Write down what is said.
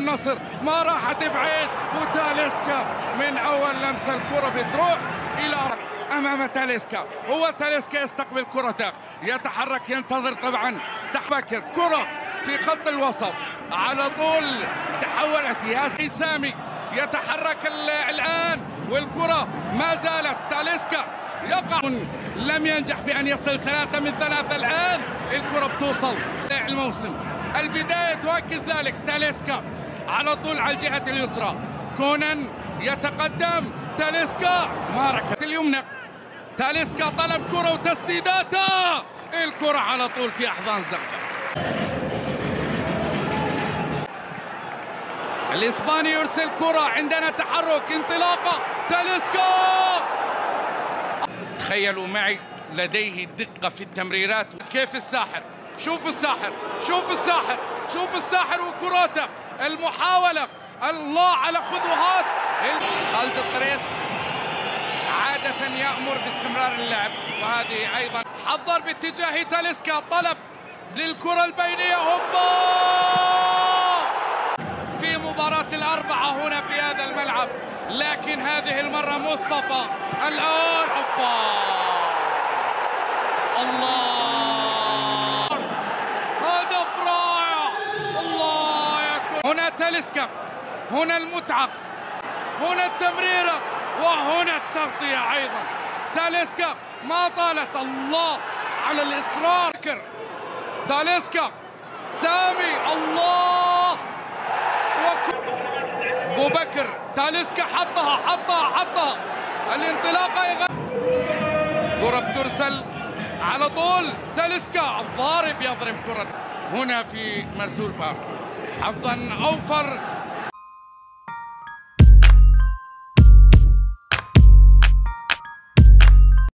النصر ما راحت بعيد، وتاليسكا من اول لمسه الكره بتروح الى امام تاليسكا. هو تاليسكا يستقبل كرته، يتحرك ينتظر طبعا تحرك كره في خط الوسط على طول، تحولت ياسين سامي يتحرك الان والكره ما زالت تاليسكا يقع، لم ينجح بأن يصل 3 من 3. الآن الكرة بتوصل الموسم، البداية تؤكد ذلك. تاليسكا على طول على الجهة اليسرى، كونان يتقدم، تاليسكا ماركة اليمنى، تاليسكا طلب كرة وتسديداته، الكرة على طول في أحضان زغبة. الإسباني يرسل كرة، عندنا تحرك، انطلاقة، تاليسكا. تخيلوا معي لديه دقة في التمريرات. كيف الساحر، شوف الساحر، شوف الساحر، شوف الساحر وكراته، المحاولة، الله على خطوات خالد الطريس. عادة يأمر باستمرار اللعب، وهذه أيضا حضر باتجاه تاليسكا، طلب للكرة البينية، هوبا في مباراة الأربعة هنا في هذا الملعب، لكن هذه المرة مصطفى الآن، هوبا الله، هدف رائع، الله يكون. هنا تاليسكا، هنا المتعة، هنا التمريرة، وهنا التغطية أيضا. تاليسكا ما طالت، الله على الإصرار. تاليسكا، سامي، الله، أبو بكر، تاليسكا حطها الانطلاقة، كرة بترسل على طول، تاليسكا الضارب يضرب كرة هنا في مرزول بار، حظا أوفر